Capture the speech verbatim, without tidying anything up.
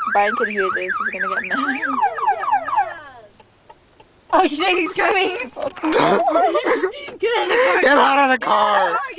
Brian could hear this. He's gonna get mad. Oh shit, he's coming! Get in the car! Get out of the car!